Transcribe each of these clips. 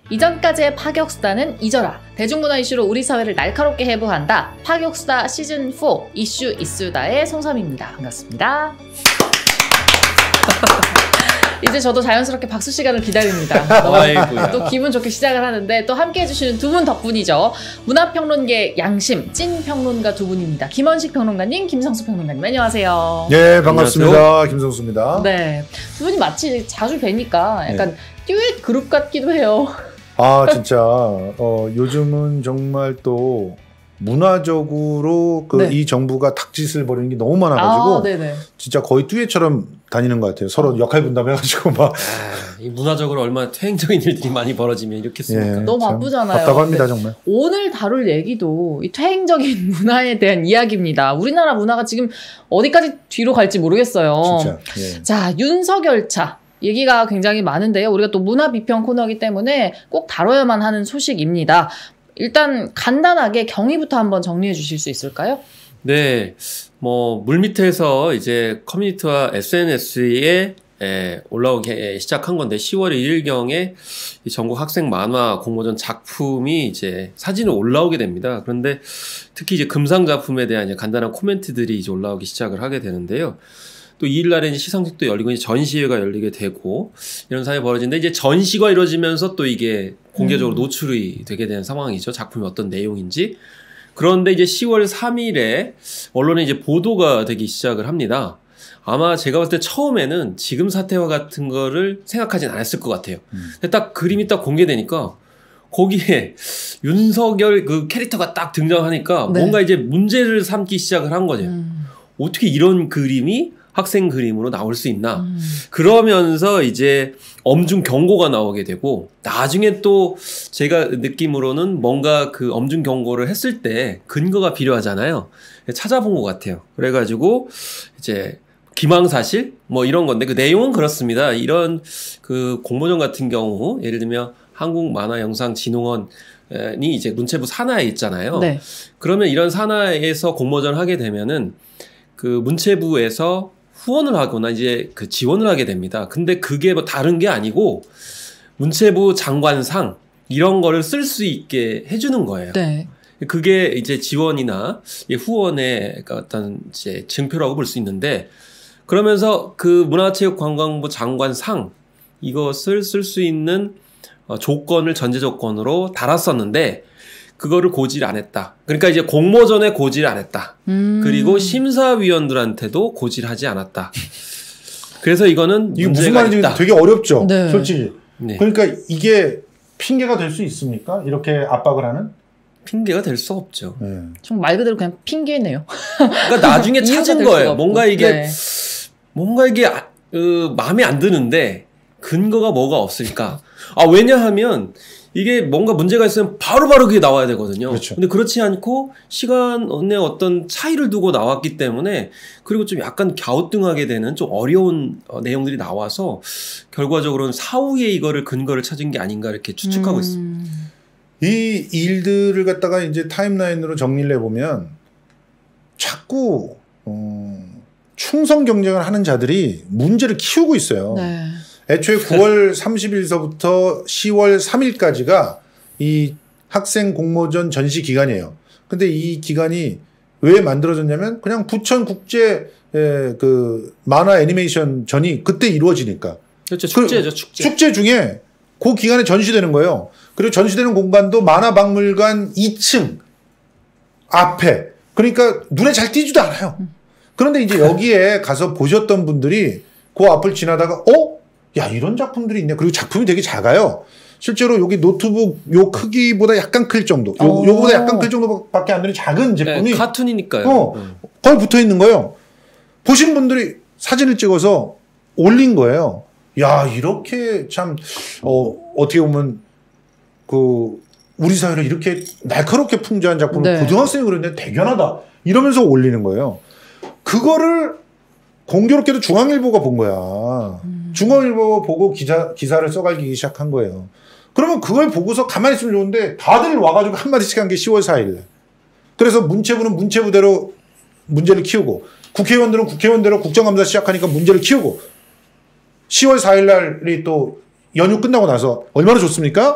이전까지의 파격수다는 잊어라. 대중문화 이슈로 우리 사회를 날카롭게 해부한다. 파격수다 시즌4 이슈 이수다의 송삼입니다. 반갑습니다. 이제 저도 자연스럽게 박수 시간을 기다립니다. 또 기분 좋게 시작을 하는데 또 함께 해주시는 두 분 덕분이죠. 문화평론계 양심 찐 평론가 두 분입니다. 김원식 평론가님, 김성수 평론가님 안녕하세요. 네, 반갑습니다. 안녕하세요. 김성수입니다. 네, 두 분이 마치 자주 뵈니까 약간 듀엣 그룹 같기도 해요. 아 진짜 요즘은 정말 또 문화적으로 이 정부가 닭짓을 벌이는 게 너무 많아가지고 진짜 거의 듀엣처럼 다니는 것 같아요. 서로 역할 분담해가지고 막 이 문화적으로 얼마나 퇴행적인 일들이 많이 벌어지면 이렇겠습니까? 너무 바쁘잖아요. 답답합니다 정말. 오늘 다룰 얘기도 이 퇴행적인 문화에 대한 이야기입니다. 우리나라 문화가 지금 어디까지 뒤로 갈지 모르겠어요. 진짜. 자, 윤석열 차. 얘기가 굉장히 많은데요. 우리가 또 문화 비평 코너이기 때문에 꼭 다뤄야만 하는 소식입니다. 일단 간단하게 경위부터 한번 정리해 주실 수 있을까요? 네, 물밑에서 이제 커뮤니티와 SNS에 올라오기 시작한 건데 10월 1일경에 이 전국 학생 만화 공모전 작품이 이제 사진이 올라오게 됩니다. 그런데 특히 이제 금상 작품에 대한 이제 간단한 코멘트들이 이제 올라오기 시작을 하게 되는데요. 또 2일날에 이제 시상식도 열리고 이제 전시회가 열리게 되고 이런 사안이 벌어지는데 이제 전시가 이루어지면서 또 이게 공개적으로 노출이 되게 되는 상황이죠. 작품이 어떤 내용인지. 그런데 이제 10월 3일에 언론에 이제 보도가 되기 시작을 합니다. 아마 제가 봤을 때 처음에는 지금 사태와 같은 거를 생각하진 않았을 것 같아요. 근데 딱 그림이 딱 공개되니까 거기에 윤석열 그 캐릭터가 딱 등장하니까 뭔가 이제 문제를 삼기 시작을 한 거죠. 어떻게 이런 그림이 학생 그림으로 나올 수 있나. 그러면서 이제 엄중 경고가 나오게 되고 나중에 또 제가 느낌으로는 뭔가 그 엄중 경고를 했을 때 근거가 필요하잖아요. 찾아본 것 같아요. 그래가지고 이제 기망사실 이런 건데 그 내용은 그렇습니다. 이런 그 공모전 같은 경우 예를 들면 한국만화영상진흥원이 이제 문체부 산하에 있잖아요. 네. 그러면 이런 산하에서 공모전을 하게 되면은 그 문체부에서 후원을 하거나 이제 그 지원을 하게 됩니다. 근데 그게 다른 게 아니고 문체부 장관상 이런 거를 쓸 수 있게 해주는 거예요. 네. 그게 이제 지원이나 후원의 어떤 이제 증표라고 볼 수 있는데 그러면서 그 문화체육관광부 장관상 이것을 쓸 수 있는 조건을 전제 조건으로 달았었는데 그거를 고지를 안 했다. 그러니까 이제 공모전에 고지를 안 했다. 그리고 심사위원들한테도 고지를 하지 않았다. 그래서 이거는 이게 무슨 말인지 되게 어렵죠. 네. 솔직히. 네. 그러니까 이게 핑계가 될 수 있습니까? 이렇게 압박을 하는? 핑계가 될 수 없죠. 좀 말 그대로 그냥 핑계네요. 그러니까 나중에 찾은 거예요. 뭔가 이게 마음에 안 드는데 근거가 뭐가 없을까? 왜냐하면 이게 뭔가 문제가 있으면 바로바로 그게 나와야 되거든요. 그렇죠. 근데 그렇지 않고 시간의 어떤 차이를 두고 나왔기 때문에 그리고 좀 약간 갸우뚱하게 되는 좀 어려운 내용들이 나와서 결과적으로는 사후에 이거를 근거를 찾은 게 아닌가 이렇게 추측하고 있습니다. 이 일들을 갖다가 이제 타임라인으로 정리를 해보면 자꾸 충성 경쟁을 하는 자들이 문제를 키우고 있어요. 네. 애초에 9월 30일서부터 10월 3일까지가 이 학생 공모전 전시 기간이에요. 근데 이 기간이 왜 만들어졌냐면 그냥 부천 국제 그 만화 애니메이션 전이 그때 이루어지니까. 그렇죠. 축제죠, 축제. 축제 중에 그 기간에 전시되는 거예요. 그리고 전시되는 공간도 만화박물관 2층 앞에. 그러니까 눈에 잘 띄지도 않아요. 그런데 이제 여기에 가서 보셨던 분들이 그 앞을 지나다가 야, 이런 작품들이 있네. 그리고 작품이 되게 작아요. 실제로 여기 노트북 요 크기보다 약간 클 정도. 요거보다 약간 클 정도밖에 안 되는 작은 제품이. 네, 카툰이니까요. 거의 붙어 있는 거예요. 보신 분들이 사진을 찍어서 올린 거예요. 야, 이렇게 참, 어떻게 보면, 우리 사회를 이렇게 날카롭게 풍자한 작품을 고등학생이 그렸는데 대견하다. 이러면서 올리는 거예요. 그거를 공교롭게도 중앙일보가 본 거야. 중앙일보가 보고 기사를 써갈기 시작한 거예요. 그러면 그걸 보고서 가만히 있으면 좋은데 다들 와가지고 한마디씩 한 게 10월 4일. 그래서 문체부는 문체부대로 문제를 키우고 국회의원들은 국회의원대로 국정감사 시작하니까 문제를 키우고 10월 4일 날이 또 연휴 끝나고 나서 얼마나 좋습니까?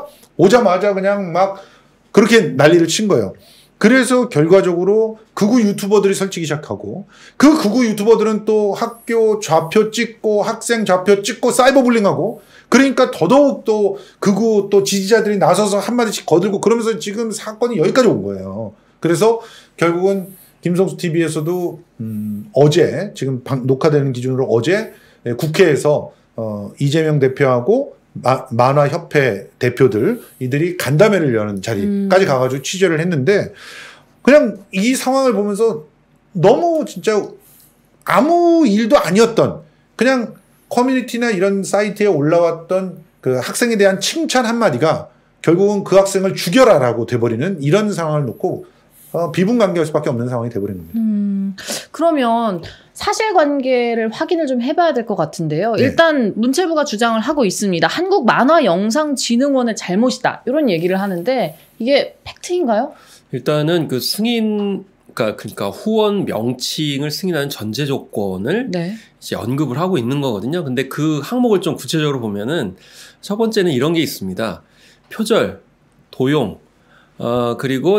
오자마자 그냥 막 그렇게 난리를 친 거예요. 그래서 결과적으로 극우 유튜버들이 설치기 시작하고 그 극우 유튜버들은 또 학교 좌표 찍고 학생 좌표 찍고 사이버 불링하고 그러니까 더더욱 또 극우 또 지지자들이 나서서 한마디씩 거들고 그러면서 지금 사건이 여기까지 온 거예요. 그래서 결국은 김성수 TV에서도 어제 지금 녹화되는 기준으로 어제 국회에서 이재명 대표하고 만화협회 대표들 이들이 간담회를 여는 자리까지 가가지고 취재를 했는데 그냥 이 상황을 보면서 너무 진짜 아무 일도 아니었던 그냥 커뮤니티나 이런 사이트에 올라왔던 그 학생에 대한 칭찬 한마디가 결국은 그 학생을 죽여라라고 돼버리는 이런 상황을 놓고 비분관계일 수밖에 없는 상황이 돼버린 겁니다. 그러면 사실관계를 확인을 좀 해봐야 될 것 같은데요. 네. 일단 문체부가 주장을 하고 있습니다. 한국만화영상진흥원의 잘못이다. 이런 얘기를 하는데 이게 팩트인가요? 일단은 그 승인 그러니까 후원 명칭을 승인하는 전제 조건을 네. 이제 언급을 하고 있는 거거든요. 근데 그 항목을 좀 구체적으로 보면은 첫 번째는 이런 게 있습니다. 표절, 도용, 그리고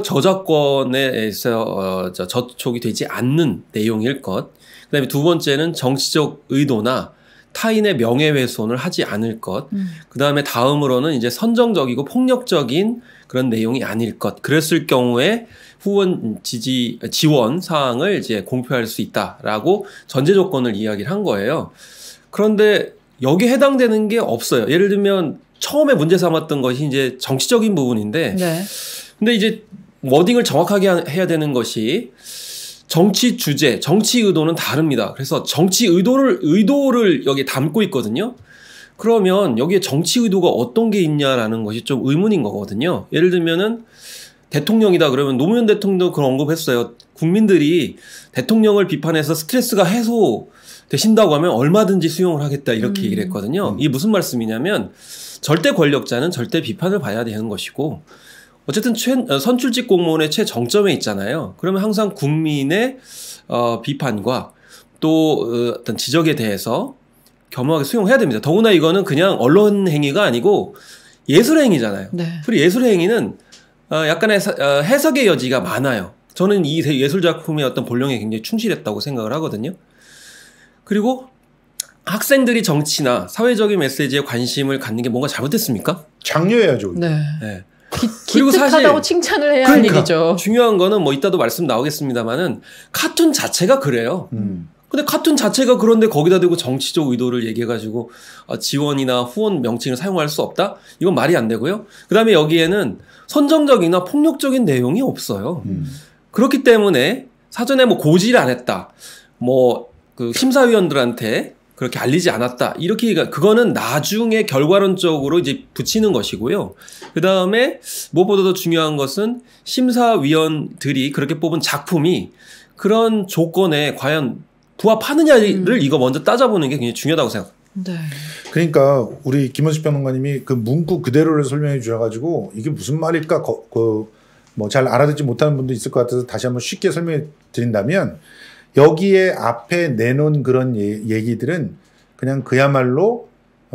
저작권에서 저촉이 되지 않는 내용일 것. 그다음에 두 번째는 정치적 의도나 타인의 명예훼손을 하지 않을 것. 그다음에 다음으로는 이제 선정적이고 폭력적인 그런 내용이 아닐 것. 그랬을 경우에 후원 지원 사항을 이제 공표할 수 있다라고 전제 조건을 이야기를 한 거예요. 그런데 여기에 해당되는 게 없어요. 예를 들면 처음에 문제 삼았던 것이 이제 정치적인 부분인데, 네. 근데 이제 워딩을 정확하게 해야 되는 것이 정치 주제, 정치 의도는 다릅니다. 그래서 정치 의도를 여기에 담고 있거든요. 그러면 여기에 정치 의도가 어떤 게 있냐라는 것이 좀 의문인 거거든요. 예를 들면은 대통령이다 그러면 노무현 대통령도 그런 언급했어요. 국민들이 대통령을 비판해서 스트레스가 해소되신다고 하면 얼마든지 수용을 하겠다 이렇게 얘기를 했거든요. 이게 무슨 말씀이냐면 절대 권력자는 절대 비판을 봐야 되는 것이고 어쨌든 선출직 공무원의 최정점에 있잖아요. 그러면 항상 국민의 비판과 또 어떤 지적에 대해서 겸허하게 수용해야 됩니다. 더구나 이거는 그냥 언론 행위가 아니고 예술 행위잖아요. 네. 그리고 예술 행위는 약간의 해석의 여지가 많아요. 저는 이 예술 작품의 어떤 본령에 굉장히 충실했다고 생각을 하거든요. 그리고 학생들이 정치나 사회적인 메시지에 관심을 갖는 게 뭔가 잘못됐습니까? 장려해야죠. 네. 네. 그리고 기특하다고 칭찬을 해야 할 일이죠. 중요한 거는 뭐 이따도 말씀 나오겠습니다만은 카툰 자체가 그래요. 근데 카툰 자체가 그런데 거기다 대고 정치적 의도를 얘기해가지고 지원이나 후원 명칭을 사용할 수 없다? 이건 말이 안 되고요. 그 다음에 여기에는 선정적이나 폭력적인 내용이 없어요. 그렇기 때문에 사전에 뭐 고지를 안 했다. 뭐 그 심사위원들한테 그렇게 알리지 않았다. 이렇게 그거는 나중에 결과론적으로 이제 붙이는 것이고요. 그 다음에 무엇보다도 중요한 것은 심사위원들이 그렇게 뽑은 작품이 그런 조건에 과연 부합하느냐를 이거 먼저 따져보는 게 굉장히 중요하다고 생각합니다. 네. 그러니까 우리 김원식 평론가님이 그 문구 그대로를 설명해 주셔가지고 이게 무슨 말일까 뭐 잘 알아듣지 못하는 분도 있을 것 같아서 다시 한번 쉽게 설명해 드린다면 여기에 앞에 내놓은 그런 얘기들은 그냥 그야말로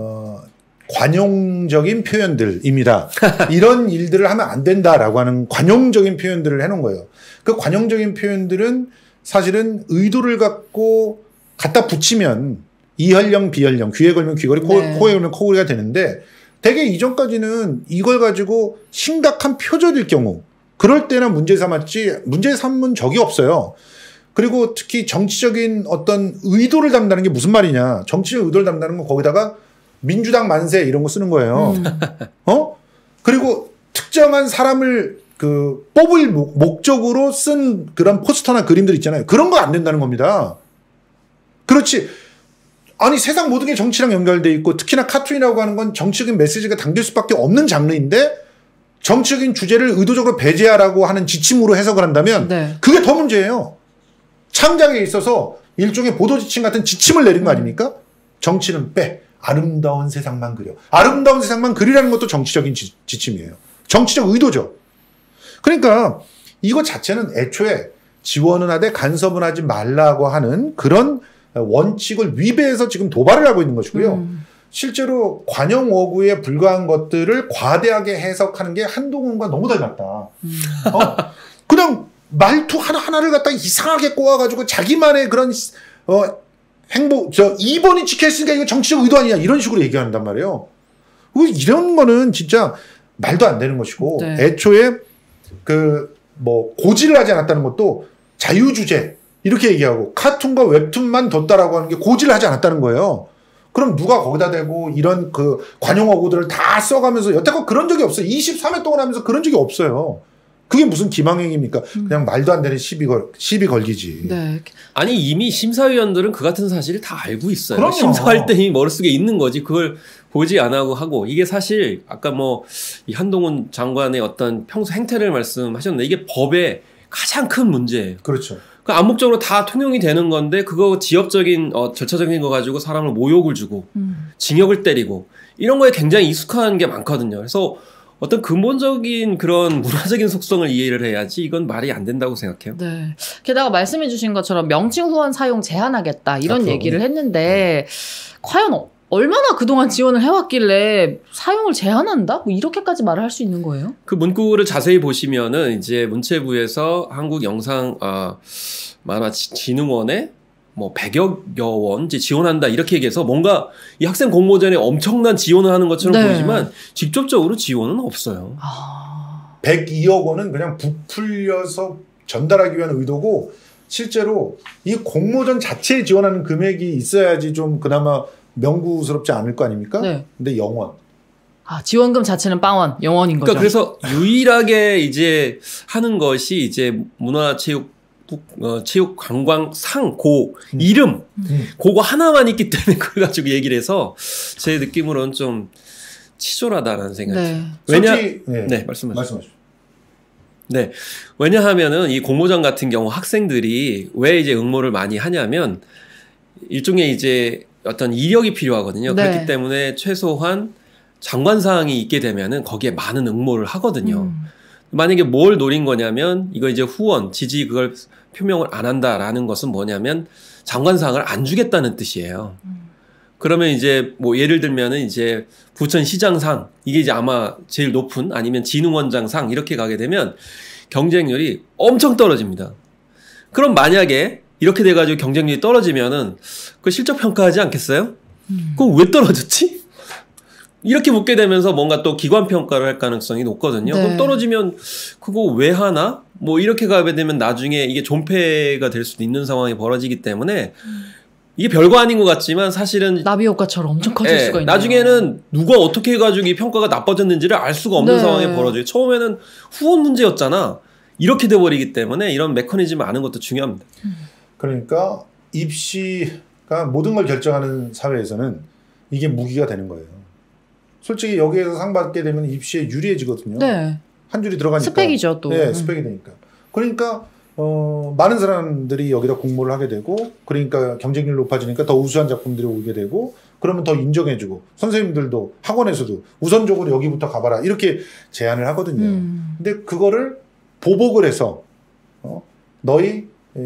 관용적인 표현들입니다. 이런 일들을 하면 안 된다라고 하는 관용적인 표현들을 해놓은 거예요. 그 관용적인 표현들은 사실은 의도를 갖고 갖다 붙이면 이혈령 비혈령 귀에 걸면 귀걸이 코에 걸면 코걸이가 되는데 대개 이전까지는 이걸 가지고 심각한 표절일 경우 그럴 때나 문제 삼았지 문제 삼은 적이 없어요. 그리고 특히 정치적인 어떤 의도를 담다는 게 무슨 말이냐. 정치적 의도를 담다는 건 거기다가 민주당 만세 이런 거 쓰는 거예요. 그리고 특정한 사람을 뽑을 목적으로 쓴 그런 포스터나 그림들 있잖아요. 그런 거 안 된다는 겁니다. 그렇지. 아니 세상 모든 게 정치랑 연결돼 있고 특히나 카툰이라고 하는 건 정치적인 메시지가 담길 수밖에 없는 장르인데 정치적인 주제를 의도적으로 배제하라고 하는 지침으로 해석을 한다면 그게 더 문제예요. 창작에 있어서 일종의 보도 지침 같은 지침을 내린 거 아닙니까? 정치는 빼. 아름다운 세상만 그려. 아름다운 세상만 그리라는 것도 정치적인 지침이에요. 정치적 의도죠. 그러니까 이거 자체는 애초에 지원은 하되 간섭은 하지 말라고 하는 그런 원칙을 위배해서 지금 도발을 하고 있는 것이고요. 실제로 관용어구에 불과한 것들을 과대하게 해석하는 게 한동훈과 너무 닮았다. 그냥 말투 하나하나를 갖다 이상하게 꼬아가지고 자기만의 그런 행보, 2번이 찍혀있으니까 이거 정치적 의도 아니냐 이런 식으로 얘기한단 말이에요. 이런 거는 진짜 말도 안 되는 것이고 네. 애초에 고지를 하지 않았다는 것도 자유주제 이렇게 얘기하고 카툰과 웹툰만 뒀다라고 하는 게 고지를 하지 않았다는 거예요. 그럼 누가 거기다 대고 이런 그 관용어구들을 다 써가면서 여태껏 그런 적이 없어요. 23회 동안 하면서 그런 적이 없어요. 그게 무슨 기망행입니까? 그냥 말도 안 되는 시비 걸기지. 네. 아니 이미 심사위원들은 그 같은 사실을 다 알고 있어요. 그럼요. 심사할 때 이미 머릿속에 있는 거지. 그걸 보지 안 하고 이게 사실 아까 이 한동훈 장관의 어떤 평소 행태를 말씀하셨는데 이게 법의 가장 큰 문제예요. 그렇죠. 그 암묵적으로 다 통용이 되는 건데 그거 지역적인 절차적인 거 가지고 사람을 모욕을 주고 징역을 때리고 이런 거에 굉장히 익숙한 게 많거든요. 그래서 어떤 근본적인 그런 문화적인 속성을 이해를 해야지 이건 말이 안 된다고 생각해요. 네. 게다가 말씀해 주신 것처럼 명칭 후원 사용 제한하겠다 이런 앞으로. 얘기를 했는데 과연 얼마나 그동안 지원을 해왔길래 사용을 제한한다? 뭐 이렇게까지 말을 할 수 있는 거예요? 그 문구를 자세히 보시면은 이제 문체부에서 한국 영상 만화진흥원에 100여 원 이제 지원한다 이렇게 얘기해서 뭔가 이 학생 공모전에 엄청난 지원을 하는 것처럼 네. 보이지만 직접적으로 지원은 없어요. 102억 원은 그냥 부풀려서 전달하기 위한 의도고 실제로 이 공모전 자체에 지원하는 금액이 있어야지 좀 그나마 명구스럽지 않을 거 아닙니까? 네. 근데 0원. 지원금 자체는 빵원, 0원인 거죠. 그러니까 그래서 유일하게 이제 하는 것이 이제 체육관광상 이름 그거 하나만 있기 때문에 그걸 가지고 얘기를 해서 제 느낌으로는 좀 치졸하다라는 생각이 네. 솔직히 네, 말씀하십시오. 네. 왜냐하면은 이 공모전 같은 경우 학생들이 왜 이제 응모를 많이 하냐면 일종의 이제 어떤 이력이 필요하거든요. 네. 그렇기 때문에 최소한 장관사항이 있게 되면은 거기에 많은 응모를 하거든요. 만약에 뭘 노린 거냐면 이거 이제 후원, 지지 그걸 표명을 안 한다라는 것은 뭐냐면 장관상을 안 주겠다는 뜻이에요. 그러면 이제 예를 들면은 이제 부천시장상 이게 이제 아마 제일 높은 아니면 진흥원장상 이렇게 가게 되면 경쟁률이 엄청 떨어집니다. 그럼 만약에 이렇게 돼가지고 경쟁률이 떨어지면은 그 실적 평가하지 않겠어요? 그럼 왜 떨어졌지? 이렇게 묻게 되면서 뭔가 또 기관 평가를 할 가능성이 높거든요. 네. 그럼 떨어지면 그거 왜 하나? 이렇게 가게 되면 나중에 이게 존폐가 될 수도 있는 상황이 벌어지기 때문에 이게 별거 아닌 것 같지만 사실은 나비 효과처럼 엄청 커질 수가 있네요. 나중에는 누가 어떻게 해가지고 이 평가가 나빠졌는지를 알 수가 없는 네. 상황이 벌어져요. 처음에는 후원 문제였잖아. 이렇게 돼버리기 때문에 이런 메커니즘을 아는 것도 중요합니다. 그러니까 입시가 모든 걸 결정하는 사회에서는 이게 무기가 되는 거예요. 솔직히 여기에서 상 받게 되면 입시에 유리해지거든요. 네. 한 줄이 들어가니까. 스펙이죠, 또. 네, 스펙이 되니까. 그러니까 많은 사람들이 여기다 공모를 하게 되고 그러니까 경쟁률이 높아지니까 더 우수한 작품들이 오게 되고 그러면 더 인정해주고 선생님들도 학원에서도 우선적으로 여기부터 가봐라 이렇게 제안을 하거든요. 근데 그거를 보복을 해서 너희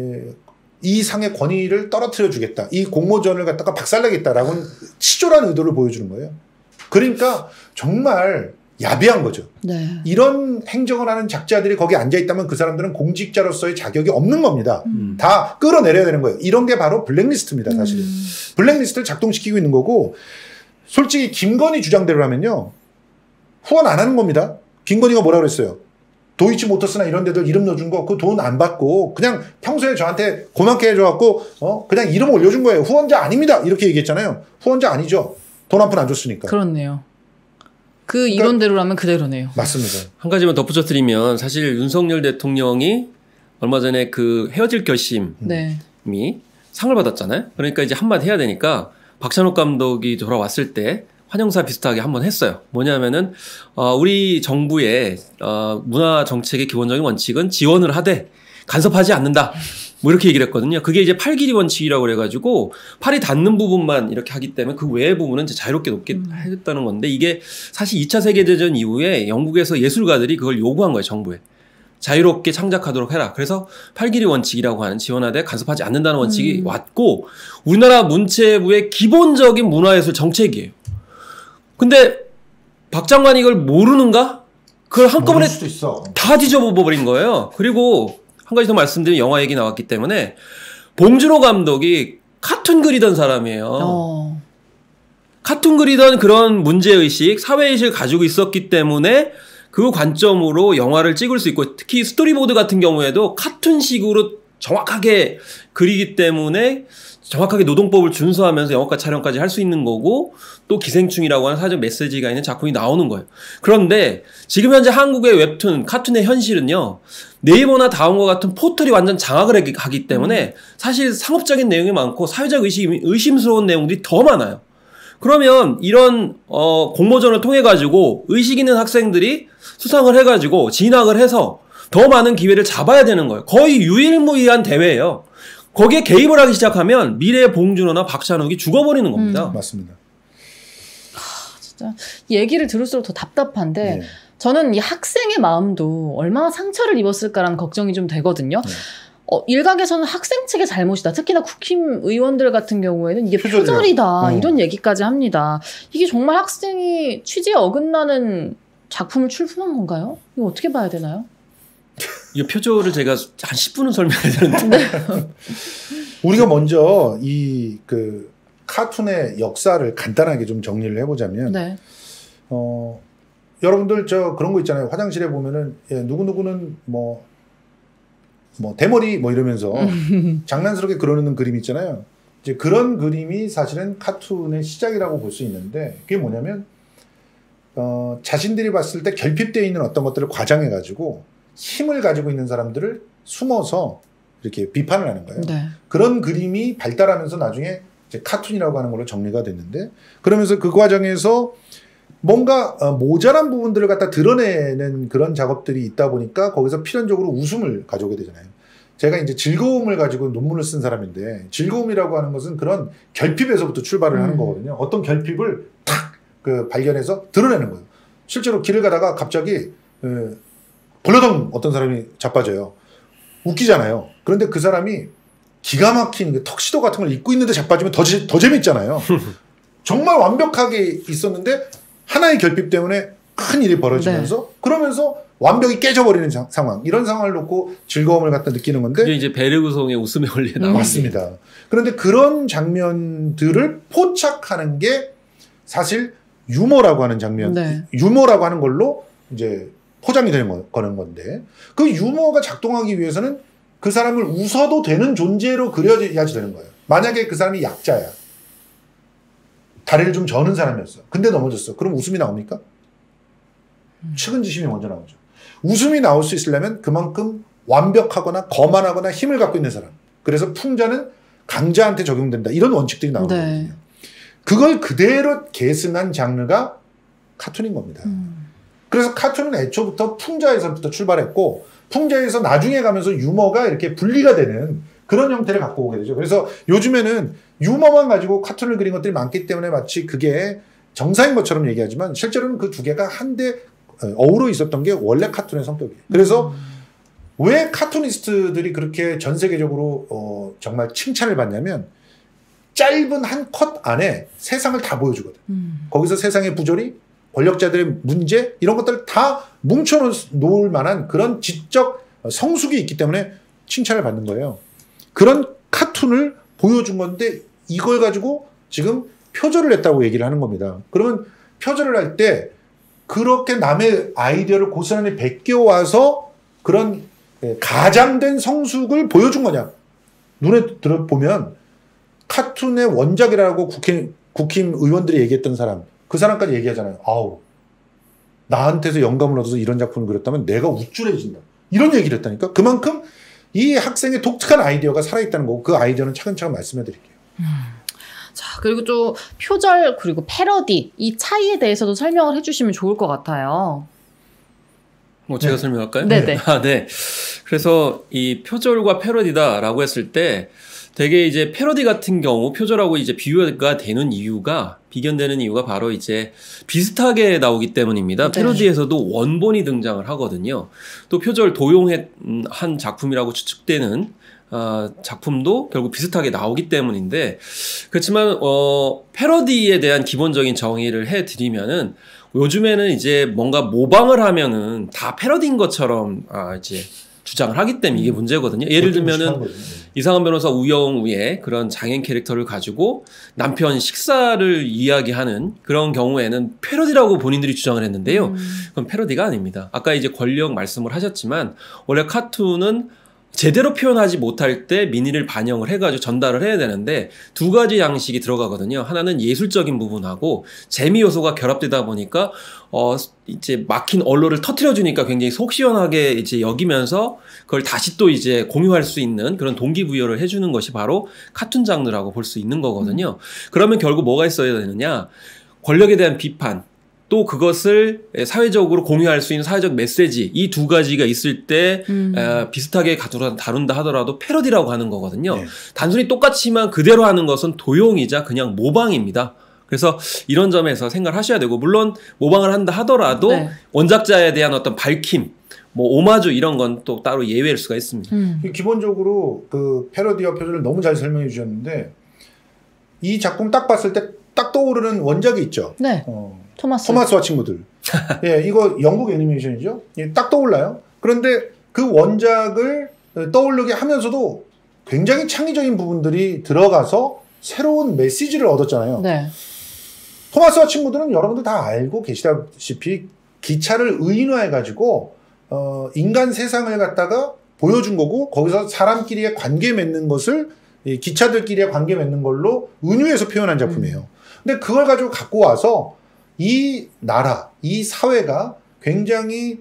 이 상의 권위를 떨어뜨려 주겠다. 이 공모전을 갖다가 박살내겠다라고 치졸한 의도를 보여주는 거예요. 그러니까 정말 야비한 거죠. 네. 이런 행정을 하는 작자들이 거기 앉아있다면 그 사람들은 공직자로서의 자격이 없는 겁니다. 다 끌어내려야 되는 거예요. 이런 게 바로 블랙리스트입니다. 사실은. 블랙리스트를 작동시키고 있는 거고 솔직히 김건희 주장대로 하면요. 후원 안 하는 겁니다. 김건희가 뭐라 그랬어요. 도이치모터스나 이런 데들 이름 넣어준 거 그 돈 안 받고 그냥 평소에 저한테 고맙게 해줘갖고 그냥 이름 올려준 거예요. 후원자 아닙니다. 이렇게 얘기했잖아요. 후원자 아니죠. 돈 한 푼 안 줬으니까. 그렇네요. 그 이론대로라면 그대로네요. 맞습니다. 한 가지만 덧붙여드리면 사실 윤석열 대통령이 얼마 전에 그 헤어질 결심이 네. 상을 받았잖아요. 그러니까 이제 한마디 해야 되니까 박찬욱 감독이 돌아왔을 때 환영사 비슷하게 한번 했어요. 뭐냐면은 우리 정부의 문화 정책의 기본적인 원칙은 지원을 하되 간섭하지 않는다. 이렇게 얘기를 했거든요. 그게 이제 팔길이 원칙이라고 그래가지고 팔이 닿는 부분만 이렇게 하기 때문에 그 외의 부분은 이제 자유롭게 놓게 했다는 건데 이게 사실 2차 세계대전 이후에 영국에서 예술가들이 그걸 요구한 거예요. 정부에. 자유롭게 창작하도록 해라. 그래서 팔길이 원칙이라고 하는 지원하되 간섭하지 않는다는 원칙이 왔고 우리나라 문체부의 기본적인 문화예술 정책이에요. 근데 박 장관이 이걸 모르는가? 그걸 한꺼번에 수도 있어. 다 뒤져버린 거예요. 그리고 한 가지 더 말씀드리면 영화 얘기 나왔기 때문에 봉준호 감독이 카툰 그리던 사람이에요. 카툰 그리던 그런 문제의식, 사회의식을 가지고 있었기 때문에 그 관점으로 영화를 찍을 수 있고 특히 스토리보드 같은 경우에도 카툰식으로 정확하게 그리기 때문에 정확하게 노동법을 준수하면서 영화과 촬영까지 할 수 있는 거고 또 기생충이라고 하는 사회적 메시지가 있는 작품이 나오는 거예요. 그런데 지금 현재 한국의 웹툰, 카툰의 현실은요. 네이버나 다음과 같은 포털이 완전 장악을 하기 때문에 사실 상업적인 내용이 많고 사회적 의심스러운 내용들이 더 많아요. 그러면 이런 공모전을 통해 가지고 의식 있는 학생들이 수상을 해가지고 진학을 해서 더 많은 기회를 잡아야 되는 거예요. 거의 유일무이한 대회예요. 거기에 개입을 하기 시작하면 미래의 봉준호나 박찬욱이 죽어버리는 겁니다. 맞습니다. 진짜 얘기를 들을수록 더 답답한데 저는 이 학생의 마음도 얼마나 상처를 입었을까라는 걱정이 좀 되거든요. 일각에서는 학생 측의 잘못이다. 특히나 국힘의원들 같은 경우에는 이게 표절이다. 이런 얘기까지 합니다. 이게 정말 학생이 취지에 어긋나는 작품을 출품한 건가요? 이거 어떻게 봐야 되나요? 이 표절을 제가 한 10분은 설명해야 되는데. 네. 우리가 먼저 이 카툰의 역사를 간단하게 좀 정리를 해보자면, 네. 여러분들 그런 거 있잖아요. 화장실에 보면은 누구누구는 뭐 대머리 뭐 이러면서 장난스럽게 그러는 그림 있잖아요. 이제 그런 그림이 사실은 카툰의 시작이라고 볼 수 있는데 그게 뭐냐면 자신들이 봤을 때 결핍되어 있는 어떤 것들을 과장해가지고 힘을 가지고 있는 사람들을 숨어서 이렇게 비판을 하는 거예요. 네. 그런 그림이 발달하면서 나중에 이제 카툰이라고 하는 걸로 정리가 됐는데 그러면서 그 과정에서 뭔가 모자란 부분들을 갖다 드러내는 그런 작업들이 있다 보니까 거기서 필연적으로 웃음을 가져오게 되잖아요. 제가 이제 즐거움을 가지고 논문을 쓴 사람인데 즐거움이라고 하는 것은 그런 결핍에서부터 출발을 하는 거거든요. 어떤 결핍을 탁 발견해서 드러내는 거예요. 실제로 길을 가다가 갑자기 벌러덩 어떤 사람이 자빠져요. 웃기잖아요. 그런데 그 사람이 기가 막힌 턱시도 같은 걸 입고 있는데 자빠지면 더 재밌잖아요. 정말 완벽하게 있었는데 하나의 결핍 때문에 큰 일이 벌어지면서 그러면서 완벽히 깨져버리는 상황. 이런 상황을 놓고 즐거움을 갖다 느끼는 건데 그게 이제 베르그송의 웃음의 원리에 나옵니다. 맞습니다. 그런데 그런 장면들을 포착하는 게 사실 유머라고 하는 장면, 유머라고 하는 걸로 이제 포장이 되는 거는 건데 그 유머가 작동하기 위해서는 그 사람을 웃어도 되는 존재로 그려야지 되는 거예요. 만약에 그 사람이 약자야. 다리를 좀 저는 사람이었어. 근데 넘어졌어. 그럼 웃음이 나옵니까? 측은지심이 먼저 나오죠. 웃음이 나올 수 있으려면 그만큼 완벽하거나 거만하거나 힘을 갖고 있는 사람. 그래서 풍자는 강자한테 적용된다. 이런 원칙들이 나오는 거거든요. 그걸 그대로 계승한 장르가 카툰인 겁니다. 그래서 카툰은 애초부터 풍자에서부터 출발했고 풍자에서 나중에 가면서 유머가 이렇게 분리가 되는 그런 형태를 갖고 오게 되죠. 그래서 요즘에는 유머만 가지고 카툰을 그린 것들이 많기 때문에 마치 그게 정사인 것처럼 얘기하지만 실제로는 그 두 개가 한데 어우러 있었던 게 원래 카툰의 성격이에요. 그래서 왜 카툰이스트들이 그렇게 전 세계적으로 정말 칭찬을 받냐면 짧은 한 컷 안에 세상을 다 보여주거든. 거기서 세상의 부조리, 권력자들의 문제 이런 것들을 다 뭉쳐놓을 만한 그런 지적 성숙이 있기 때문에 칭찬을 받는 거예요. 그런 카툰을 보여준 건데 이걸 가지고 지금 표절을 했다고 얘기를 하는 겁니다. 그러면 표절을 할 때 그렇게 남의 아이디어를 고스란히 베껴와서 그런 가장된 성숙을 보여준 거냐. 눈에 들어보면 카툰의 원작이라고 국힘 의원들이 얘기했던 사람 그 사람까지 얘기하잖아요. 아우 나한테서 영감을 얻어서 이런 작품을 그렸다면 내가 우쭐해진다. 이런 얘기를 했다니까. 그만큼 이 학생의 독특한 아이디어가 살아있다는 거고 그 아이디어는 차근차근 말씀해 드릴게요. 자, 그리고 또 표절 그리고 패러디 이 차이에 대해서도 설명을 해주시면 좋을 것 같아요. 제가 설명할까요? 네네. 네. 그래서 이 표절과 패러디다라고 했을 때 되게 이제 패러디 같은 경우 표절하고 이제 비교가 되는 이유가 비견되는 이유가 바로 이제 비슷하게 나오기 때문입니다. 패러디에서도 원본이 등장을 하거든요. 또 표절 도용한 작품이라고 추측되는 작품도 결국 비슷하게 나오기 때문인데 그렇지만 패러디에 대한 기본적인 정의를 해드리면은 요즘에는 이제 뭔가 모방을 하면은 다 패러디인 것처럼 이제 주장을 하기 때문에 이게 문제거든요. 예를 들면은 이상한 변호사 우영우의 그런 장애인 캐릭터를 가지고 남편 식사를 이야기하는 그런 경우에는 패러디라고 본인들이 주장을 했는데요. 그건 패러디가 아닙니다. 아까 이제 권력 말씀을 하셨지만 원래 카툰은 제대로 표현하지 못할 때 민의를 반영을 해가지고 전달을 해야 되는데 두 가지 양식이 들어가거든요. 하나는 예술적인 부분하고 재미 요소가 결합되다 보니까 이제 막힌 언론을 터트려주니까 굉장히 속 시원하게 이제 여기면서 그걸 다시 또 이제 공유할 수 있는 그런 동기부여를 해주는 것이 바로 카툰 장르라고 볼 수 있는 거거든요. 그러면 결국 뭐가 있어야 되느냐? 권력에 대한 비판. 또 그것을 사회적으로 공유할 수 있는 사회적 메시지 이 두 가지가 있을 때 비슷하게 다룬다 하더라도 패러디라고 하는 거거든요. 네. 단순히 똑같지만 그대로 하는 것은 도용이자 그냥 모방입니다. 그래서 이런 점에서 생각을 하셔야 되고 물론 모방을 한다 하더라도 네. 원작자에 대한 어떤 밝힘 뭐 오마주 이런 건 또 따로 예외일 수가 있습니다. 기본적으로 그 패러디와 표절을 너무 잘 설명해 주셨는데 이 작품 딱 봤을 때 딱 떠오르는 원작이 있죠. 네. 토마스와 친구들. 예, 이거 영국 애니메이션이죠. 예, 딱 떠올라요. 그런데 그 원작을 떠오르게 하면서도 굉장히 창의적인 부분들이 들어가서 새로운 메시지를 얻었잖아요. 네. 토마스와 친구들은 여러분들 다 알고 계시다시피 기차를 의인화해가지고 인간 세상을 갖다가 보여준 거고 거기서 사람끼리의 관계 맺는 것을 이 기차들끼리의 관계 맺는 걸로 은유해서 표현한 작품이에요. 근데 그걸 가지고 갖고 와서 이 나라, 이 사회가 굉장히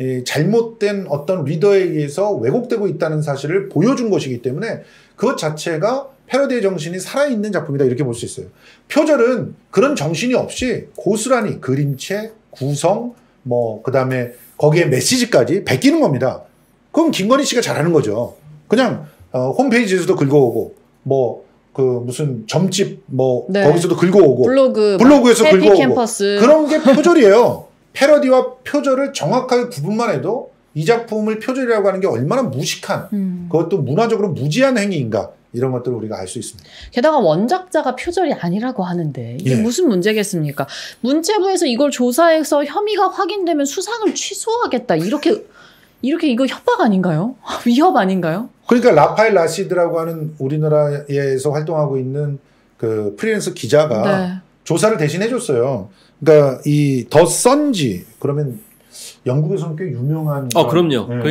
잘못된 어떤 리더에 의해서 왜곡되고 있다는 사실을 보여준 것이기 때문에 그것 자체가 패러디의 정신이 살아있는 작품이다 이렇게 볼 수 있어요. 표절은 그런 정신이 없이 고스란히 그림체, 구성, 뭐 그다음에 거기에 메시지까지 베끼는 겁니다. 그럼 김건희 씨가 잘하는 거죠. 그냥 홈페이지에서도 긁어오고 뭐 그 무슨 점집 뭐 네. 거기서도 긁어오고 블로그에서 긁어오고 캠퍼스. 그런 게 표절이에요. 패러디와 표절을 정확하게 구분만 해도 이 작품을 표절이라고 하는 게 얼마나 무식한 그것도 문화적으로 무지한 행위인가 이런 것들을 우리가 알 수 있습니다. 게다가 원작자가 표절이 아니라고 하는데 이게 무슨 문제겠습니까? 문체부에서 이걸 조사해서 혐의가 확인되면 수상을 취소하겠다 이렇게 이거 협박 아닌가요? 위협 아닌가요? 그러니까 라파엘 라시드라고 하는 우리나라에서 활동하고 있는 그 프리랜서 기자가 네. 조사를 대신 해줬어요. 그러니까 이 더 선지 그러면 영국에서는 꽤 유명한 그럼요. 네,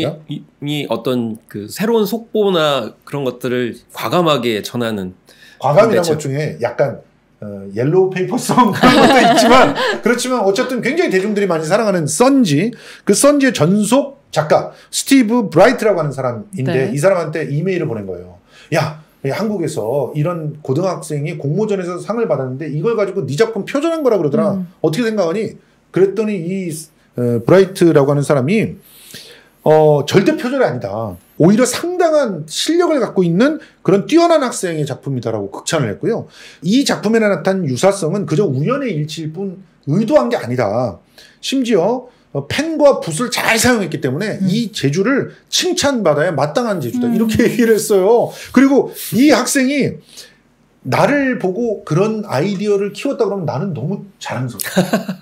굉장히 어떤 그 새로운 속보나 그런 것들을 과감하게 전하는 과감이라는 것 중에 약간 옐로우 페이퍼성 그런 것도 있지만 그렇지만 어쨌든 굉장히 대중들이 많이 사랑하는 선지 그 선지의 전속 작가 스티브 브라이트라고 하는 사람인데 네. 이 사람한테 이메일을 보낸 거예요. 야 한국에서 이런 고등학생이 공모전에서 상을 받았는데 이걸 가지고 네 작품 표절한 거라 그러더라. 어떻게 생각하니? 그랬더니 이 브라이트라고 하는 사람이 절대 표절이 아니다. 오히려 상당한 실력을 갖고 있는 그런 뛰어난 학생의 작품이다라고 극찬을 했고요. 이 작품에 나타난 유사성은 그저 우연의 일치일 뿐 의도한 게 아니다. 심지어 펜과 붓을 잘 사용했기 때문에 이 재주를 칭찬받아야 마땅한 재주다. 이렇게 얘기를 했어요. 그리고 이 학생이 나를 보고 그런 아이디어를 키웠다 그러면 나는 너무 자랑스럽다.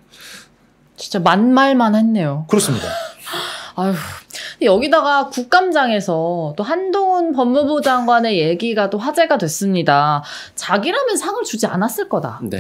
진짜 만말만 했네요. 그렇습니다. 아유, 여기다가 국감장에서 또 한동훈 법무부 장관의 얘기가 또 화제가 됐습니다. 자기라면 상을 주지 않았을 거다. 네.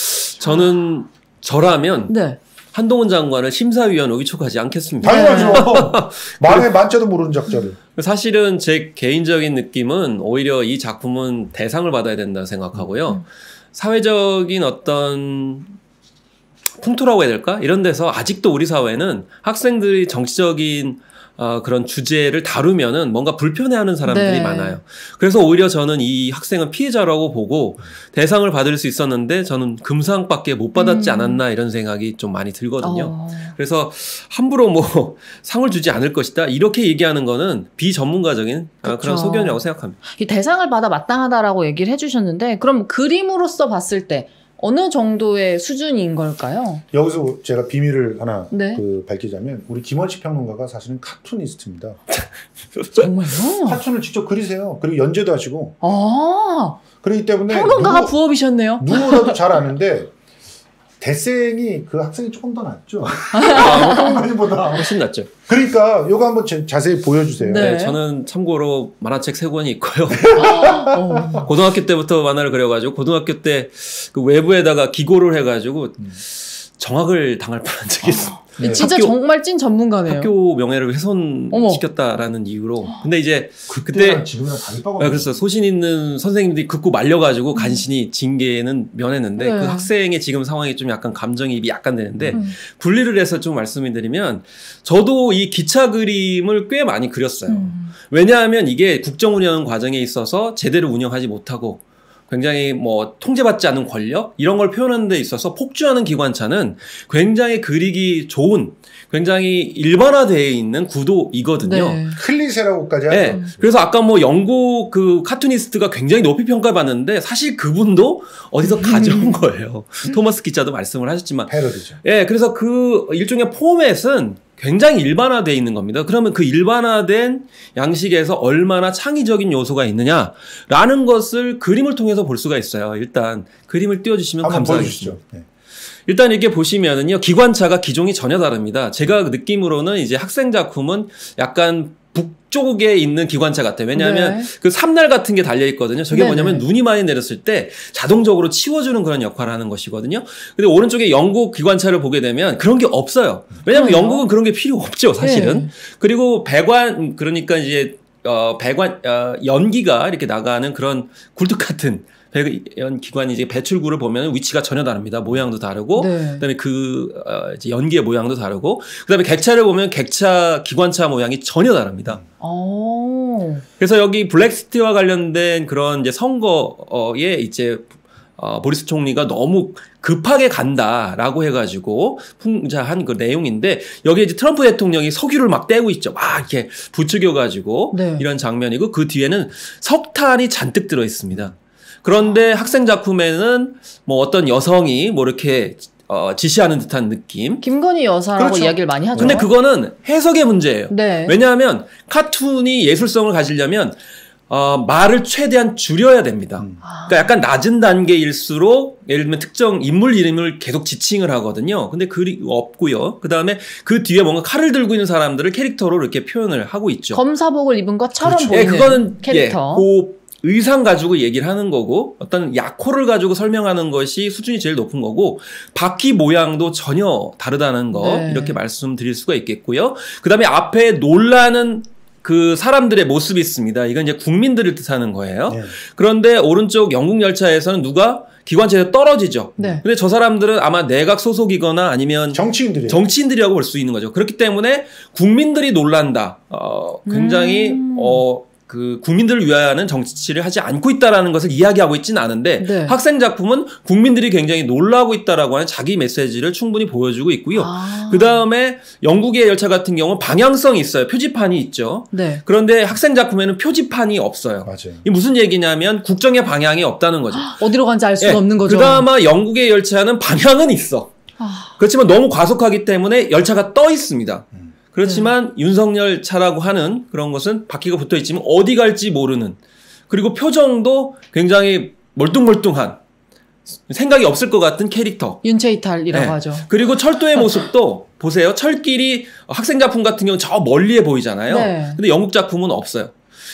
저라면 네. 한동훈 장관을 심사위원으로 위촉하지 않겠습니다. 당연하죠. 말에 만자도 모르는 작자를. 사실은 제 개인적인 느낌은 오히려 이 작품은 대상을 받아야 된다 생각하고요. 사회적인 어떤 풍토라고 해야 될까? 이런 데서 아직도 우리 사회는 학생들이 정치적인 그런 주제를 다루면은 뭔가 불편해하는 사람들이 네. 많아요. 그래서 오히려 저는 이 학생은 피해자라고 보고 대상을 받을 수 있었는데 저는 금상밖에 못 받았지 않았나 이런 생각이 좀 많이 들거든요. 그래서 함부로 뭐 상을 주지 않을 것이다 이렇게 얘기하는 거는 비전문가적인 그런 소견이라고 생각합니다. 이 대상을 받아 마땅하다라고 얘기를 해주셨는데 그럼 그림으로서 봤을 때 어느 정도의 수준인 걸까요? 여기서 제가 비밀을 하나 네. 밝히자면 우리 김원식 평론가가 사실은 카툰니스트입니다. 정말요? 카툰을 직접 그리세요. 그리고 연재도 하시고. 아, 그렇기 때문에 평론가가 부업이셨네요. 누구라도 잘 아는데 대생이 그 학생이 조금 더 낫죠. 평론가님보다 훨씬 낫죠. 그러니까 요거 한번 자세히 보여주세요. 네. 네, 저는 참고로 만화책 3권이 있고요. 어. 고등학교 때부터 만화를 그려가지고 고등학교 때 그 외부에다가 기고를 해가지고 정학을 당할 뻔한 적이 있어요. 네. 진짜 정말 찐 전문가네요. 학교 명예를 훼손시켰다라는 이유로. 근데 이제 그때 지금이랑 다를 바가 없어요. 그래서 소신 있는 선생님들이 긋고 말려가지고 간신히 징계는 면했는데 네. 그 학생의 지금 상황이 좀 약간 감정이입이 약간 되는데 분리를 해서 좀 말씀을 드리면 저도 이 기차 그림을 꽤 많이 그렸어요. 왜냐하면 이게 국정운영 과정에 있어서 제대로 운영하지 못하고 굉장히 뭐 통제받지 않은 권력 이런 걸 표현하는 데 있어서 폭주하는 기관차는 굉장히 그리기 좋은 굉장히 일반화되어 있는 구도이거든요. 네. 클리셰라고까지 하죠. 네. 그래서 아까 뭐 영국 그 카툰니스트가 굉장히 높이 평가받았는데 사실 그분도 어디서 가져온 거예요. 토마스 기자도 말씀을 하셨지만. 패러디죠. 예, 그래서 그 일종의 포맷은 굉장히 일반화되어 있는 겁니다. 그러면 그 일반화된 양식에서 얼마나 창의적인 요소가 있느냐라는 것을 그림을 통해서 볼 수가 있어요. 일단 그림을 띄워주시면 한번 감사하겠습니다. 보여주시죠. 네. 일단 이렇게 보시면은요, 기관차가 기종이 전혀 다릅니다. 제가 느낌으로는 이제 학생 작품은 약간 북쪽에 있는 기관차 같아요. 왜냐하면 네. 그 삼날 같은 게 달려있거든요. 저게 네네. 뭐냐면 눈이 많이 내렸을 때 자동적으로 치워주는 그런 역할을 하는 것이거든요. 근데 오른쪽에 영국 기관차를 보게 되면 그런 게 없어요. 왜냐하면 그래요? 영국은 그런 게 필요 없죠, 사실은. 네. 그리고 배관, 그러니까 이제, 연기가 이렇게 나가는 그런 굴뚝 같은 배관 기관이 이제 배출구를 보면 위치가 전혀 다릅니다. 모양도 다르고, 네. 그다음에 이제 연기의 모양도 다르고, 그다음에 객차를 보면 객차 기관차 모양이 전혀 다릅니다. 오. 그래서 여기 블랙시티와 관련된 그런 이제 선거에 이제 보리스 총리가 너무 급하게 간다라고 해가지고 풍자한 그 내용인데 여기에 이제 트럼프 대통령이 석유를 막 떼고 있죠. 막 이렇게 부추겨가지고 네. 이런 장면이고 그 뒤에는 석탄이 잔뜩 들어 있습니다. 그런데 학생 작품에는 뭐 어떤 여성이 뭐 이렇게 지시하는 듯한 느낌. 김건희 여사라고 그렇죠. 이야기를 많이 하죠. 근데 그거는 해석의 문제예요. 네. 왜냐하면 카툰이 예술성을 가지려면 말을 최대한 줄여야 됩니다. 그러니까 약간 낮은 단계일수록 예를 들면 특정 인물 이름을 계속 지칭을 하거든요. 근데 그리 없고요. 그 다음에 그 뒤에 뭔가 칼을 들고 있는 사람들을 캐릭터로 이렇게 표현을 하고 있죠. 검사복을 입은 것처럼 그렇죠. 보이는 그거는 캐릭터. 그 의상 가지고 얘기를 하는 거고 어떤 약호를 가지고 설명하는 것이 수준이 제일 높은 거고 바퀴 모양도 전혀 다르다는 거 네. 이렇게 말씀드릴 수가 있겠고요. 그다음에 앞에 놀라는 그 사람들의 모습이 있습니다. 이건 이제 국민들을 뜻하는 거예요. 네. 그런데 오른쪽 영국 열차에서는 누가 기관차에서 떨어지죠. 네. 근데 저 사람들은 아마 내각 소속이거나 아니면 정치인들이에요. 정치인들이라고 볼 수 있는 거죠. 그렇기 때문에 국민들이 놀란다. 굉장히 그 국민들을 위하여는 정치를 하지 않고 있다라는 것을 이야기하고 있지는 않은데 네. 학생 작품은 국민들이 굉장히 놀라고 있다라고 하는 자기 메시지를 충분히 보여주고 있고요. 그 다음에 영국의 열차 같은 경우는 방향성이 있어요. 표지판이 있죠. 네. 그런데 학생 작품에는 표지판이 없어요. 맞아요. 이 무슨 얘기냐면 국정의 방향이 없다는 거죠. 어디로 간지 알 수가 없는 거죠. 그나마 영국의 열차는 방향은 있어. 그렇지만 너무 과속하기 때문에 열차가 떠 있습니다. 그렇지만 윤석열 차라고 하는 그런 것은 바퀴가 붙어 있지만 어디 갈지 모르는 그리고 표정도 굉장히 멀뚱멀뚱한 생각이 없을 것 같은 캐릭터. 윤체이탈이라고 네. 하죠. 그리고 철도의 모습도 보세요. 철길이 학생 작품 같은 경우는 저 멀리에 보이잖아요. 네. 근데 영국 작품은 없어요.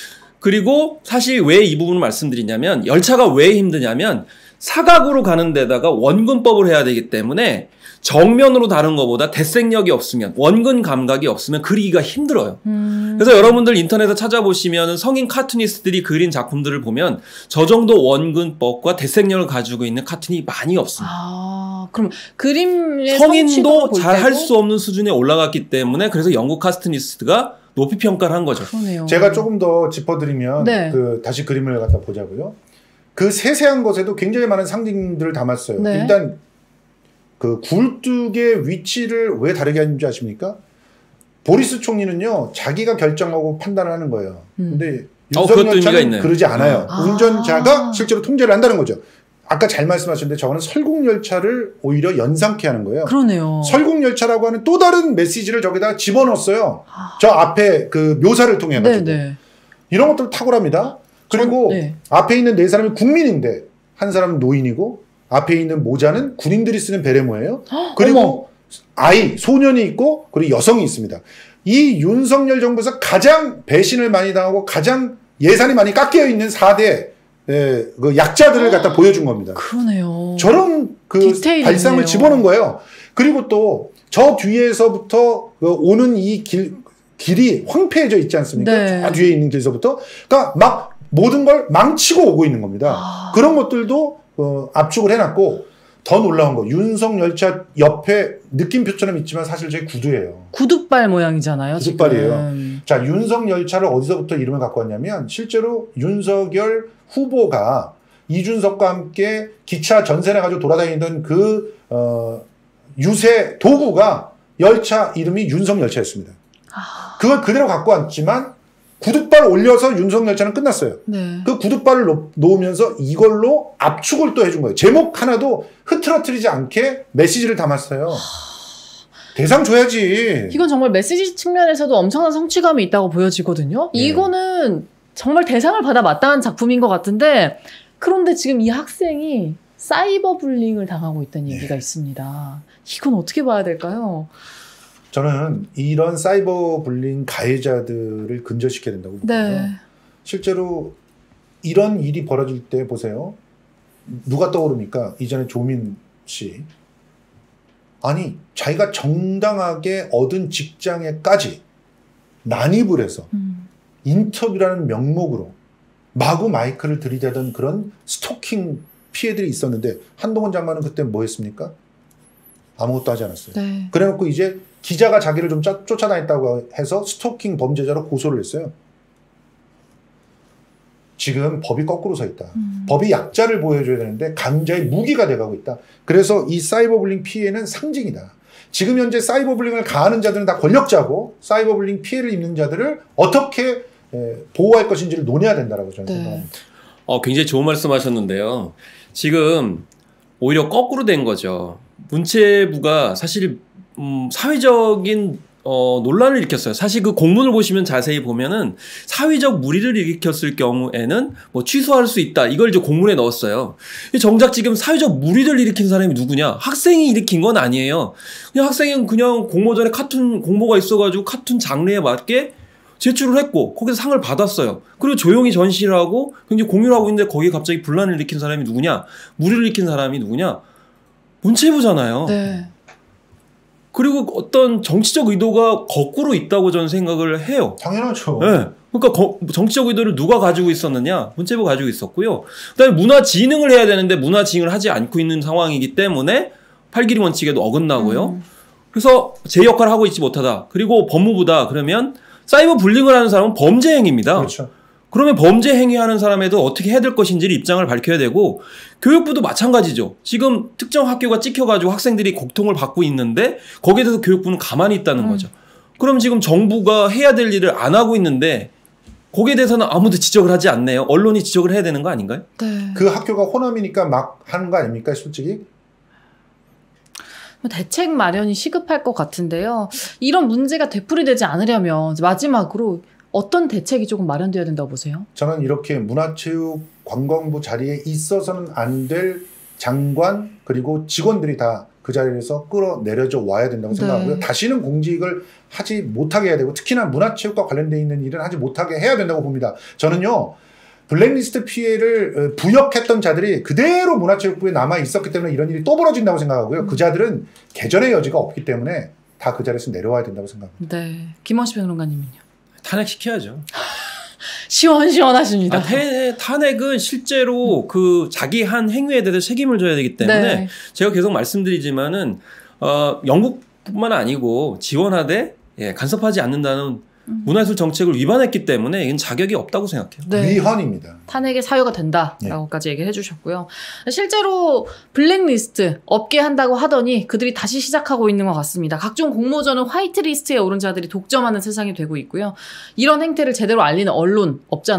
그리고 사실 왜 이 부분을 말씀드리냐면 열차가 왜 힘드냐면 사각으로 가는 데다가 원근법을 해야 되기 때문에 정면으로 다른 것보다 대생력이 없으면 원근 감각이 없으면 그리기가 힘들어요. 그래서 여러분들 인터넷에 찾아보시면 성인 카툰니스트들이 그린 작품들을 보면 저 정도 원근법과 대생력을 가지고 있는 카툰이 많이 없습니다. 그럼 그림의 성인도 잘 할 수 없는 수준에 올라갔기 때문에 그래서 영국 카툰니스트가 높이 평가를 한 거죠. 그러네요. 제가 조금 더 짚어드리면 네. 다시 그림을 갖다 보자고요. 그 세세한 것에도 굉장히 많은 상징들을 담았어요. 네. 일단 그 굴뚝의 위치를 왜 다르게 하는지 아십니까? 보리스 총리는요 자기가 결정하고 판단을 하는 거예요. 근데 그것도 의미가 윤석열 차는 있네요. 그러지 않아요. 운전자가 실제로 통제를 한다는 거죠. 아까 잘 말씀하셨는데 저거는 설국열차를 오히려 연상케 하는 거예요. 그러네요. 설국열차라고 하는 또 다른 메시지를 저기다 집어넣었어요. 저 앞에 그 묘사를 통해 가지고. 네네. 이런 것들 탁월합니다. 그리고 네. 앞에 있는 네 사람이 국민인데 한 사람은 노인이고 앞에 있는 모자는 군인들이 쓰는 베레모예요. 그리고 어머. 아이, 소년이 있고 그리고 여성이 있습니다. 이 윤석열 정부에서 가장 배신을 많이 당하고 가장 예산이 많이 깎여 있는 4대 그 약자들을 갖다 보여준 겁니다. 그러네요. 저런 그 디테일이 발상을 있네요. 집어넣은 거예요. 그리고 또 저 뒤에서부터 오는 이 길이 황폐해져 있지 않습니까? 네. 저 뒤에 있는 길서부터. 그러니까 막 모든 걸 망치고 오고 있는 겁니다. 그런 것들도 압축을 해놨고 더 놀라운 거 윤석열차 옆에 느낌표처럼 있지만 사실 저희 구두예요. 구둣발 모양이잖아요. 구둣발이에요. 지금. 자, 윤석열차를 어디서부터 이름을 갖고 왔냐면 실제로 윤석열 후보가 이준석과 함께 기차 전선해 가지고 돌아다니던 그 유세 도구가 열차 이름이 윤석열차였습니다. 그걸 그대로 갖고 왔지만 구둣발 올려서 윤석열차는 끝났어요. 네. 그 구둣발을 놓으면서 이걸로 압축을 또 해준 거예요. 제목 하나도 흐트러뜨리지 않게 메시지를 담았어요. 대상 줘야지. 이건 정말 메시지 측면에서도 엄청난 성취감이 있다고 보여지거든요. 네. 이거는 정말 대상을 받아 마땅한 작품인 것 같은데 그런데 지금 이 학생이 사이버 불링을 당하고 있다는 얘기가 있습니다. 이건 어떻게 봐야 될까요? 저는 이런 사이버 불링 가해자들을 근절시켜야 된다고 보거든요. 네. 실제로 이런 일이 벌어질 때 보세요. 누가 떠오릅니까? 이전에 조민 씨. 아니 자기가 정당하게 얻은 직장에까지 난입을 해서 인터뷰라는 명목으로 마구 마이크를 들이대던 그런 스토킹 피해들이 있었는데 한동훈 장관은 그때 뭐 했습니까? 아무것도 하지 않았어요. 네. 그래놓고 이제 기자가 자기를 좀 쫓아다녔다고 해서 스토킹 범죄자로 고소를 했어요. 지금 법이 거꾸로 서 있다. 법이 약자를 보여줘야 되는데 강자의 무기가 돼가고 있다. 그래서 이 사이버불링 피해는 상징이다. 지금 현재 사이버불링을 가하는 자들은 다 권력자고 사이버불링 피해를 입는 자들을 어떻게 보호할 것인지를 논해야 된다라고 저는 생각합니다. 굉장히 좋은 말씀하셨는데요. 지금 오히려 거꾸로 된 거죠. 문체부가 사실 사회적인 논란을 일으켰어요. 사실 그 공문을 보시면 자세히 보면은 사회적 물의를 일으켰을 경우에는 뭐 취소할 수 있다. 이걸 이제 공문에 넣었어요. 정작 지금 사회적 물의를 일으킨 사람이 누구냐? 학생이 일으킨 건 아니에요. 그냥 학생은 그냥 공모전에 카툰 공모가 있어가지고 카툰 장르에 맞게 제출을 했고 거기서 상을 받았어요. 그리고 조용히 전시를 하고 굉장히 공유를 하고 있는데 거기에 갑자기 분란을 일으킨 사람이 누구냐? 물의를 일으킨 사람이 누구냐? 문체부잖아요. 네. 그리고 어떤 정치적 의도가 거꾸로 있다고 저는 생각을 해요. 당연하죠. 네. 그러니까 정치적 의도를 누가 가지고 있었느냐? 문체부가 가지고 있었고요. 그다음에 문화지능을 해야 되는데 문화지능을 하지 않고 있는 상황이기 때문에 8.1 원칙에도 어긋나고요. 그래서 제 역할을 하고 있지 못하다. 그리고 법무부다. 그러면 사이버 불링을 하는 사람은 범죄 행위입니다. 그렇죠. 그러면 범죄 행위하는 사람에도 어떻게 해야 될 것인지를 입장을 밝혀야 되고 교육부도 마찬가지죠. 지금 특정 학교가 찍혀가지고 학생들이 고통을 받고 있는데 거기에 대해서 교육부는 가만히 있다는 거죠. 그럼 지금 정부가 해야 될 일을 안 하고 있는데 거기에 대해서는 아무도 지적을 하지 않네요. 언론이 지적을 해야 되는 거 아닌가요? 네. 그 학교가 호남이니까 막 하는 거 아닙니까? 솔직히. 대책 마련이 시급할 것 같은데요. 이런 문제가 되풀이되지 않으려면 마지막으로 어떤 대책이 조금 마련돼야 된다고 보세요? 저는 이렇게 문화체육관광부 자리에 있어서는 안 될 장관 그리고 직원들이 다 그 자리에서 끌어내려져 와야 된다고 생각하고요. 네. 다시는 공직을 하지 못하게 해야 되고 특히나 문화체육과 관련돼 있는 일은 하지 못하게 해야 된다고 봅니다. 저는요. 블랙리스트 피해를 부역했던 자들이 그대로 문화체육부에 남아 있었기 때문에 이런 일이 또 벌어진다고 생각하고요. 그 자들은 개전의 여지가 없기 때문에 다 그 자리에서 내려와야 된다고 생각합니다. 네. 김원식 평론가님은요? 탄핵시켜야죠. 시원시원하십니다. 탄핵은 실제로 그 자기 한 행위에 대해서 책임을 져야 되기 때문에 네. 제가 계속 말씀드리지만은 영국뿐만 아니고 지원하되 간섭하지 않는다는 문화예술 정책을 위반했기 때문에 이건 자격이 없다고 생각해요. 네. 위헌입니다. 탄핵의 사유가 된다라고까지 얘기를 해주셨고요. 실제로 블랙리스트 없게 한다고 하더니 그들이 다시 시작하고 있는 것 같습니다. 각종 공모전은 화이트리스트에 오른 자들이 독점하는 세상이 되고 있고요. 이런 행태를 제대로 알리는 언론 없잖아요.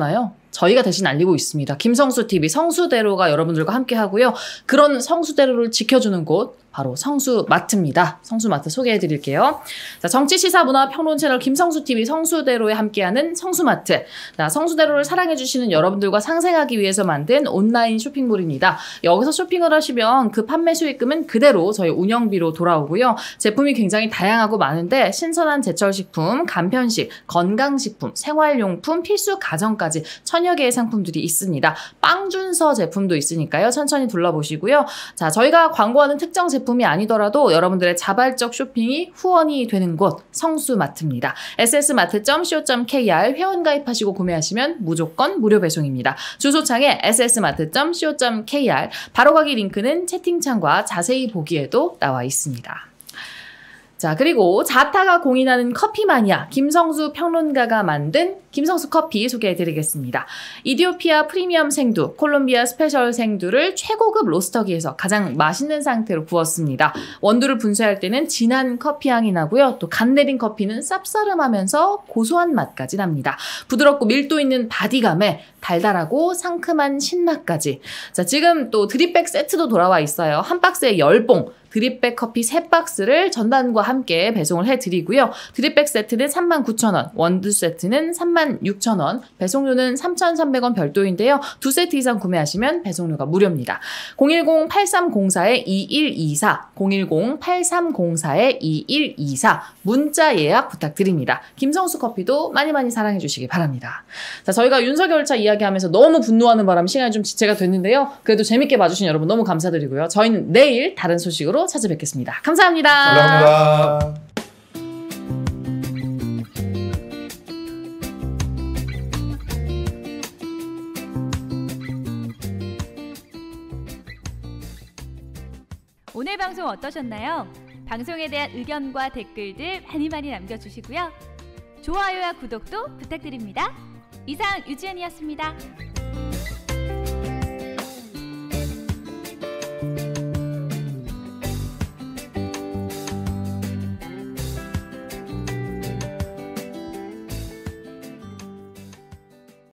저희가 대신 알리고 있습니다. 김성수TV 성수대로가 여러분들과 함께 하고요. 그런 성수대로를 지켜주는 곳 바로 성수마트입니다. 성수마트 소개해 드릴게요. 자, 정치, 시사, 문화, 평론 채널 김성수TV 성수대로에 함께하는 성수마트. 자, 성수대로를 사랑해 주시는 여러분들과 상생하기 위해서 만든 온라인 쇼핑몰입니다. 여기서 쇼핑을 하시면 그 판매 수익금은 그대로 저희 운영비로 돌아오고요. 제품이 굉장히 다양하고 많은데 신선한 제철식품, 간편식, 건강식품, 생활용품, 필수 가전까지 천여 개의 상품들이 있습니다. 빵준서 제품도 있으니까요. 천천히 둘러보시고요. 자, 저희가 광고하는 특정 제품이 아니더라도 여러분들의 자발적 쇼핑이 후원이 되는 곳 성수마트입니다. ss마트.co.kr 회원가입하시고 구매하시면 무조건 무료 배송입니다. 주소창에 ss마트.co.kr 바로가기 링크는 채팅창과 자세히 보기에도 나와 있습니다. 자, 그리고 자타가 공인하는 커피 마니아 김성수 평론가가 만든 김성수 커피 소개해드리겠습니다. 이디오피아 프리미엄 생두, 콜롬비아 스페셜 생두를 최고급 로스터기에서 가장 맛있는 상태로 구웠습니다. 원두를 분쇄할 때는 진한 커피 향이 나고요. 또 간 내린 커피는 쌉싸름하면서 고소한 맛까지 납니다. 부드럽고 밀도 있는 바디감에 달달하고 상큼한 신맛까지. 자, 지금 또 드립백 세트도 돌아와 있어요. 한 박스에 10봉. 드립백 커피 3박스를 전단과 함께 배송을 해드리고요. 드립백 세트는 39,000원, 원두 세트는 36,000원, 배송료는 3,300원 별도인데요. 2세트 이상 구매하시면 배송료가 무료입니다. 010-8304-2124, 010-8304-2124 문자 예약 부탁드립니다. 김성수 커피도 많이 많이 사랑해 주시기 바랍니다. 자, 저희가 윤석열차 이야기하면서 너무 분노하는 바람 시간이 좀 지체가 됐는데요. 그래도 재밌게 봐주신 여러분 너무 감사드리고요. 저희는 내일 다른 소식으로 찾아뵙겠습니다. 감사합니다. 감사합니다. 오늘 방송 어떠셨나요? 방송에 대한 의견과 댓글들 많이 남겨주시고요. 좋아요와 구독도 부탁드립니다. 이상 유지연이었습니다.